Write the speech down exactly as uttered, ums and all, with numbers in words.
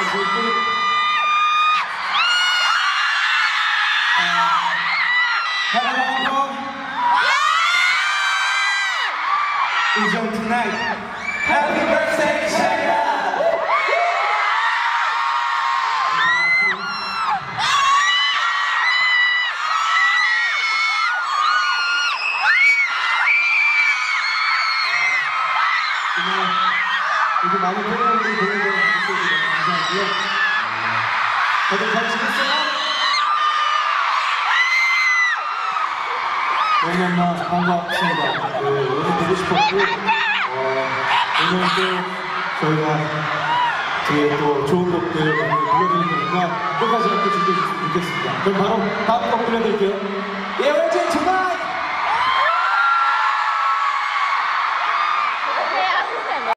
is on tonight. Happy birthday, China! 이렇게 많은 팬분들이 보내주셔서 감사하고요. 다들 잘 지냈어요? 너무너무 반갑습니다. 네, 오늘 보고 싶었고 어, 오늘 또 저희가 되게 또 좋은 곡들 많이 불러드리니까 끝까지 함께 즐겨주시면 좋겠습니다. 그럼 바로 다음 곡 불러드릴게요. 예, 웨이팅 투나잇!